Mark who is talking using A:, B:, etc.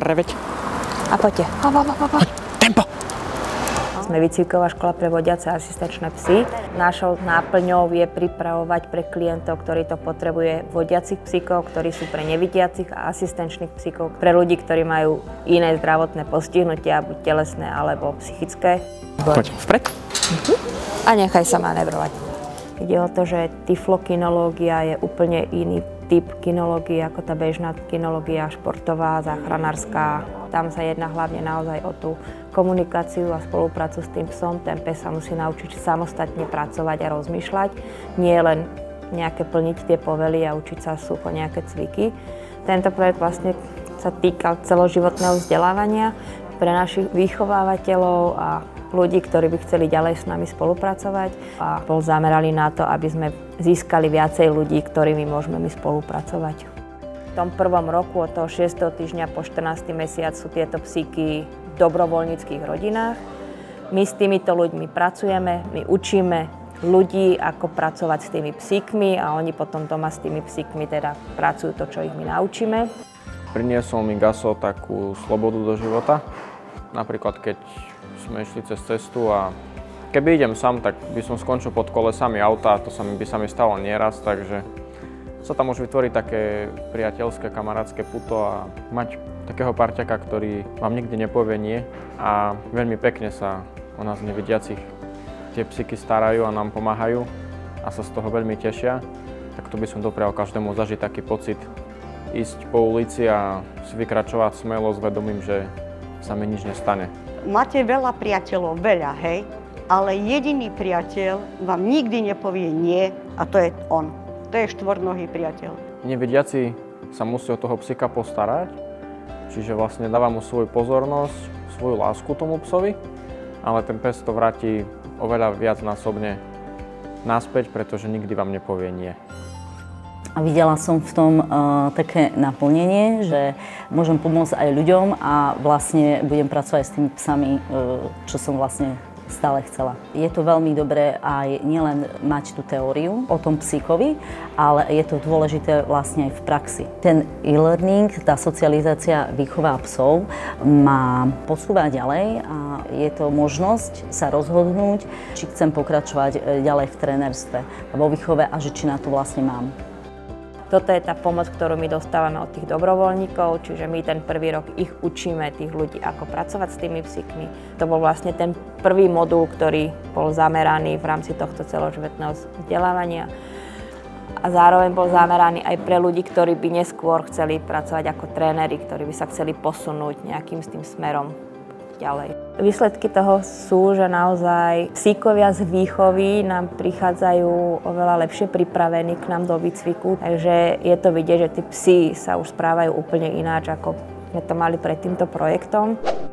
A: reveť.
B: A poďte.
A: Tempo!
B: Sme výcviková škola pre vodiace a asistenčné psy. Našou náplňou je pripravovať pre klientov, ktorí to potrebuje, vodiacich psíkov, ktorí sú pre nevidiacich a asistenčných psíkov, pre ľudí, ktorí majú iné zdravotné postihnutia, buď telesné alebo psychické.
A: Poď vpred.
B: A nechaj sa manevrovať. Ide o to, že tyflokinológia je úplne iný typ kinológie ako tá bežná kinológia športová, záchranárska. Tam sa jedná hlavne naozaj o tú komunikáciu a spoluprácu s tým psom. Ten pes sa musí naučiť samostatne pracovať a rozmýšľať, nie len nejaké plniť tie povely a učiť sa sucho nejaké cviky. Tento projekt vlastne sa týkal celoživotného vzdelávania pre našich vychovávateľov a ľudí, ktorí by chceli ďalej s nami spolupracovať a bol zameraný na to, aby sme získali viacej ľudí, ktorými môžeme my spolupracovať. V tom prvom roku od toho 6. týždňa po 14. mesiac sú tieto psíky v dobrovoľníckych rodinách. My s týmito ľuďmi pracujeme, my učíme ľudí, ako pracovať s tými psíkmi a oni potom doma s tými psíkmi teda pracujú to, čo ich my naučíme.
C: Priniesol mi Gaso takú slobodu do života. Napríklad, keď sme išli cez cestu a keby idem sám, tak by som skončil pod kolesami auta, to by sa mi stalo nieraz, takže sa tam už vytvorí také priateľské, kamarátske puto a mať takého parťaka, ktorý vám nikdy nepovie nie a veľmi pekne sa o nás nevidiacich tie psíky starajú a nám pomáhajú a sa z toho veľmi tešia, tak to by som doprial každému zažiť taký pocit ísť po ulici a si vykračovať smelo s vedomím, že sa mi nič nestane.
D: Máte veľa priateľov, veľa, hej, ale jediný priateľ vám nikdy nepovie nie a to je on. To je štvornohý priateľ.
C: Nevidiaci sa musí o toho psíka postarať, čiže vlastne dáva mu svoju pozornosť, svoju lásku tomu psovi, ale ten pes to vráti oveľa viacnásobne naspäť, pretože nikdy vám nepovie nie.
E: A videla som v tom také naplnenie, že môžem pomôcť aj ľuďom a vlastne budem pracovať s tými psami, čo som vlastne stále chcela. Je to veľmi dobré aj nielen mať tú teóriu o tom psíkovi, ale je to dôležité vlastne aj v praxi. Ten e-learning, tá socializácia výchova psov ma posúva ďalej a je to možnosť sa rozhodnúť, či chcem pokračovať ďalej v trénerstve a vo výchove a že či na to vlastne mám.
B: Toto je tá pomoc, ktorú my dostávame od tých dobrovoľníkov, čiže my ten prvý rok ich učíme, tých ľudí, ako pracovať s tými psíkmi. To bol vlastne ten prvý modul, ktorý bol zameraný v rámci tohto celoživotného vzdelávania. A zároveň bol zameraný aj pre ľudí, ktorí by neskôr chceli pracovať ako tréneri, ktorí by sa chceli posunúť nejakým s tým smerom ďalej. Výsledky toho sú, že naozaj psíkovia z výchovy nám prichádzajú oveľa lepšie pripravení k nám do výcviku, takže je to vidieť, že tí psi sa už správajú úplne ináč, ako sme to mali pred týmto projektom.